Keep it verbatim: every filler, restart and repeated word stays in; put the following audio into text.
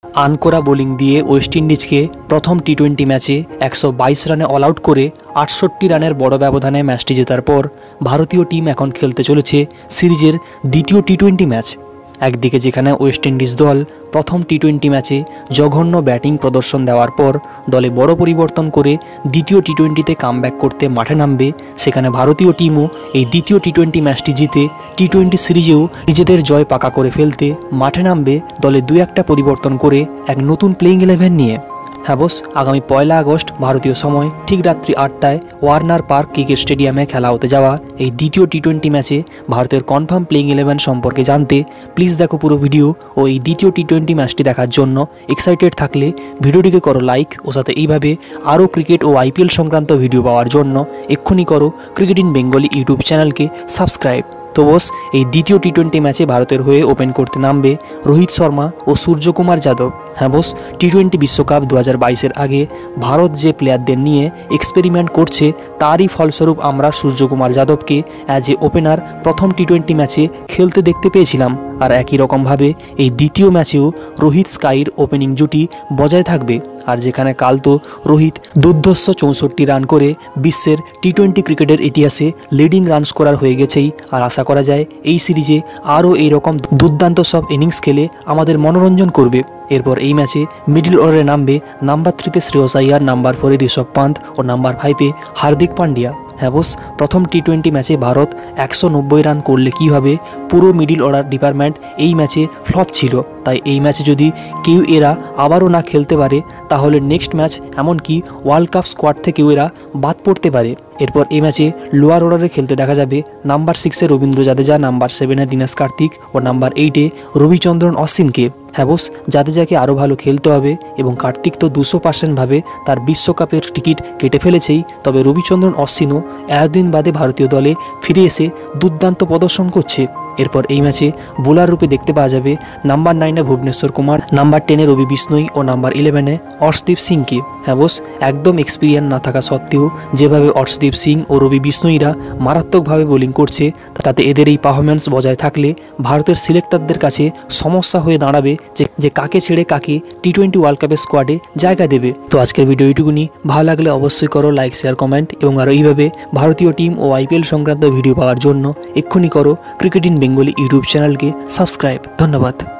আনকোরা bowling দিয়ে West ইন্ডিজকে প্রথম T twenty ম্যাচে একশো বাইশ রানে অল আউট করে আটষট্টি রানের বড় ব্যবধানে ম্যাচটি জেতার পর ভারতীয় টিম এখন খেলতে চলেছে সিরিজের দ্বিতীয় টি টোয়েন্টি ম্যাচ। একদিকে যেখানে ওয়েস্ট ইন্ডিজ দল প্রথম টি টোয়েন্টি ম্যাচে জঘন্য ব্যাটিং প্রদর্শন দেওয়ার পর দলে বড় পরিবর্তন করে দ্বিতীয় টি টোয়েন্টিতে কামব্যাক করতে মাঠে নামবে, সেখানে ভারতীয় টিমও এই দ্বিতীয় টি টোয়েন্টি ম্যাচটি জিতে টি টোয়েন্টি সিরিজেও নিজেদের জয় পাকা করে ফেলতে মাঠে নামবে দলে দু একটা পরিবর্তন করে এক নতুন প্লেইং ইলেভেন নিয়ে। হ্যাঁ বস, আগামী পয়লা আগস্ট ভারতীয় সময় ঠিক রাত্রি আটটায় ওয়ার্নার পার্ক ক্রিকেট স্টেডিয়ামে খেলা হতে যাওয়া এই দ্বিতীয় টি টোয়েন্টি ম্যাচে ভারতের কনফার্ম প্লেইং ইলেভেন সম্পর্কে জানতে প্লিজ দেখো পুরো ভিডিও ও এই দ্বিতীয় টি টোয়েন্টি ম্যাচটি দেখার জন্য এক্সাইটেড থাকলে ভিডিওটিকে করো লাইক ও সাথে এইভাবে আরও ক্রিকেট ও আইপিএল সংক্রান্ত ভিডিও পাওয়ার জন্য এক্ষুনি করো ক্রিকেট ইন বেঙ্গলি ইউটিউব চ্যানেলকে সাবস্ক্রাইব। তো বস, এই দ্বিতীয় টি টোয়েন্টি ম্যাচে ভারতের হয়ে ওপেন করতে নামবে রোহিত শর্মা ও সূর্যকুমার যাদব। হ্যাঁ বস, টি টোয়েন্টি বিশ্বকাপ দু হাজার বাইশের আগে ভারত যে প্লেয়ারদের নিয়ে এক্সপেরিমেন্ট করছে তারই ফলস্বরূপ আমরা সূর্যকুমার যাদবকে অ্যাজ এ ওপেনার প্রথম টি টোয়েন্টি ম্যাচে খেলতে দেখতে পেয়েছিলাম। আর একই রকমভাবে এই দ্বিতীয় ম্যাচেও রোহিত স্কাইর ওপেনিং জুটি বজায় থাকবে। আর যেখানে কাল তো রোহিত দুর্ধর্ষ চৌষট্টি রান করে বিশ্বের টি টোয়েন্টি ক্রিকেটের ইতিহাসে লিডিং রান স্কোরার হয়ে গেছেই, আর আশা করা যায় এই সিরিজে আরও এইরকম দুর্দান্ত সব ইনিংস খেলে আমাদের মনোরঞ্জন করবে। এরপর এই ম্যাচে মিডল অর্ডারে নামবে নাম্বার থ্রিতে শ্রেয়স আইয়ার, নাম্বার ফোরে ঋষভ পান্ত ও নাম্বার ফাইভে হার্দিক পান্ডিয়া। হ্যাঁ বস, প্রথম টি টোয়েন্টি ম্যাচে ভারত একশো নব্বই রান করলে কী হবে, পুরো মিডল অর্ডার ডিপার্টমেন্ট এই ম্যাচে ফ্লপ ছিল। তাই এই ম্যাচে যদি কেউ এরা আবারও না খেলতে পারে তাহলে নেক্সট ম্যাচ এমনকি ওয়ার্ল্ড কাপ স্কোয়াড থেকেও এরা বাদ পড়তে পারে। এরপর এই ম্যাচে লোয়ার অর্ডারে খেলতে দেখা যাবে নাম্বার সিক্সে রবীন্দ্র জাদেজা, নাম্বার সেভেনে দীনেশ কার্তিক ও নাম্বার এইটে রবিচন্দ্রন অশ্বিনকে। হ্যাঁ বস, জাদেজাকে আরও ভালো খেলতে হবে এবং কার্তিক তো দুশো পার্সেন্টভাবে তার বিশ্বকাপের টিকিট কেটে ফেলেছেই, তবে রবিচন্দ্রন অশ্বিনও এতদিন বাদে ভারতীয় দলে ফিরে এসে দুর্দান্ত প্রদর্শন করছে। এরপর এই ম্যাচে বোলার রূপে দেখতে পাওয়া যাবে নাম্বার নাইনে ভুবনেশ্বর কুমার, নাম্বার টেনে রবি বিষ্ণই ও নাম্বার ইলেভেনে অর্শদীপ সিংকে। হ্যাঁ বস, একদম এক্সপিরিয়েন্স না থাকা সত্ত্বেও যেভাবে অর্শদীপ সিং ও রবি বিষ্ণইরা মারাত্মকভাবে বোলিং করছে, তাতে এদের এই পারফরম্যান্স বজায় থাকলে ভারতের সিলেক্টরদের কাছে সমস্যা হয়ে দাঁড়াবে যে যে কাকে ছেড়ে কাকে টি টোয়েন্টি ওয়ার্ল্ড কাপের স্কোয়াডে জায়গা দেবে। তো আজকের ভিডিও এইটুকুনি, ভালো লাগলে অবশ্যই করো লাইক, শেয়ার, কমেন্ট এবং আরও এইভাবে ভারতীয় টিম ও আইপিএল সংক্রান্ত ভিডিও পাওয়ার জন্য এক্ষুনি করো ক্রিকেট ইন বেঙ্গলি ইউটিউব চ্যানেলকে সাবস্ক্রাইব। ধন্যবাদ।